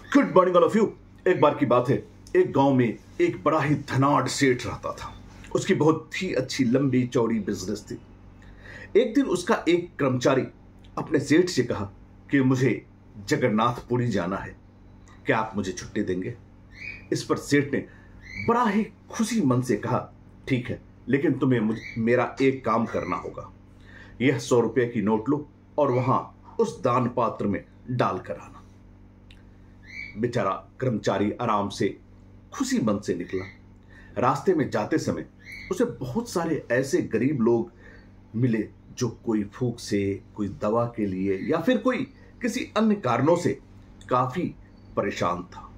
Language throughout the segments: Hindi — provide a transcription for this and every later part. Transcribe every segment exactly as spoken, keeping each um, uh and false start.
Good morning all of you. एक बार की बात है, एक गांव में एक बड़ा ही धनाढ़ सेठ रहता था। उसकी बहुत ही अच्छी लंबी चौड़ी बिजनेस थी। एक दिन उसका एक कर्मचारी अपने सेठ से कहा कि मुझे जगन्नाथपुरी जाना है, क्या आप मुझे छुट्टी देंगे? इस पर सेठ ने बड़ा ही खुशी मन से कहा, ठीक है, लेकिन तुम्हें मुझ मेरा एक काम करना होगा। यह सौ रुपये की नोट लो और वहां उस दान पात्र में डाल कर आना। बेचारा कर्मचारी आराम से खुशी मन से निकला। रास्ते में जाते समय उसे बहुत सारे ऐसे गरीब लोग मिले जो कोई भूख से, कोई दवा के लिए या फिर कोई किसी अन्य कारणों से काफी परेशान था।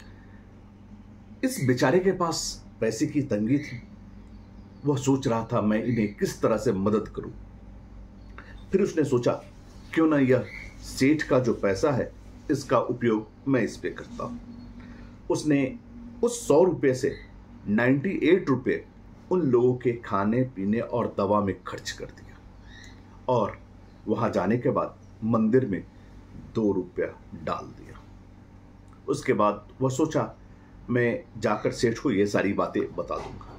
इस बेचारे के पास पैसे की तंगी थी। वह सोच रहा था मैं इन्हें किस तरह से मदद करूं। फिर उसने सोचा क्यों ना यह सेठ का जो पैसा है इसका उपयोग मैं इस पे करता हूं। उसने उस सौ रुपये से अट्ठानवे रुपये उन लोगों के खाने पीने और दवा में खर्च कर दिया और वहां जाने के बाद मंदिर में दो रुपया डाल दिया। उसके बाद वह सोचा मैं जाकर सेठ को ये सारी बातें बता दूंगा।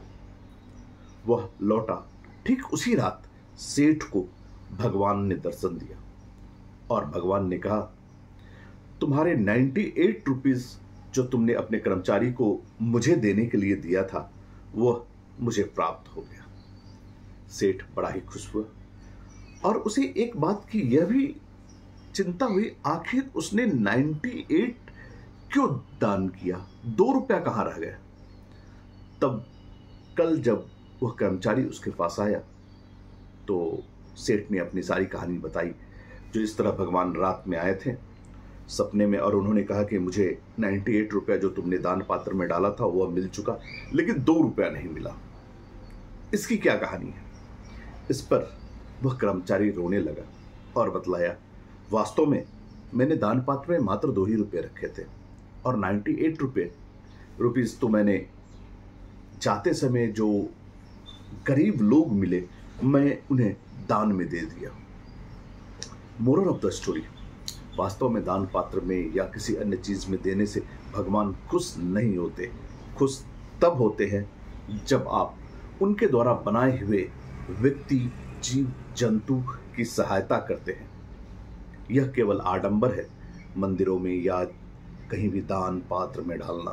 वह लौटा। ठीक उसी रात सेठ को भगवान ने दर्शन दिया और भगवान ने कहा, तुम्हारे अट्ठानवे रुपीस जो तुमने अपने कर्मचारी को मुझे देने के लिए दिया था वह मुझे प्राप्त हो गया। सेठ बड़ा ही खुश हुआ और उसे एक बात की यह भी चिंता हुई, आखिर उसने अट्ठानवे क्यों दान किया, दो रुपया कहां रह गया। तब कल जब वह कर्मचारी उसके पास आया तो सेठ ने अपनी सारी कहानी बताई, जो इस तरह भगवान रात में आए थे सपने में और उन्होंने कहा कि मुझे अट्ठानवे रुपया जो तुमने दान पात्र में डाला था वह मिल चुका, लेकिन दो रुपया नहीं मिला। इसकी क्या कहानी है? इस पर वह कर्मचारी रोने लगा और बतलाया, वास्तव में मैंने दान पात्र में मात्र दो ही रुपये रखे थे और अट्ठानवे रुपये रुपीस तो मैंने जाते समय जो गरीब लोग मिले मैं उन्हें दान में दे दिया। मोरल ऑफ द स्टोरी, वास्तव में दान पात्र में या किसी अन्य चीज में देने से भगवान खुश नहीं होते। खुश तब होते हैं जब आप उनके द्वारा बनाए हुए व्यक्ति, जीव जंतु की सहायता करते हैं। यह केवल आडंबर है मंदिरों में या कहीं भी दान पात्र में डालना।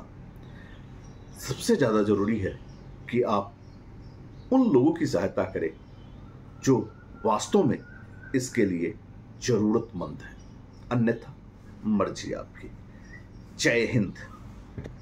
सबसे ज्यादा जरूरी है कि आप उन लोगों की सहायता करें जो वास्तव में इसके लिए जरूरतमंद है, अन्यथा मर्जी आपकी। जय हिंद।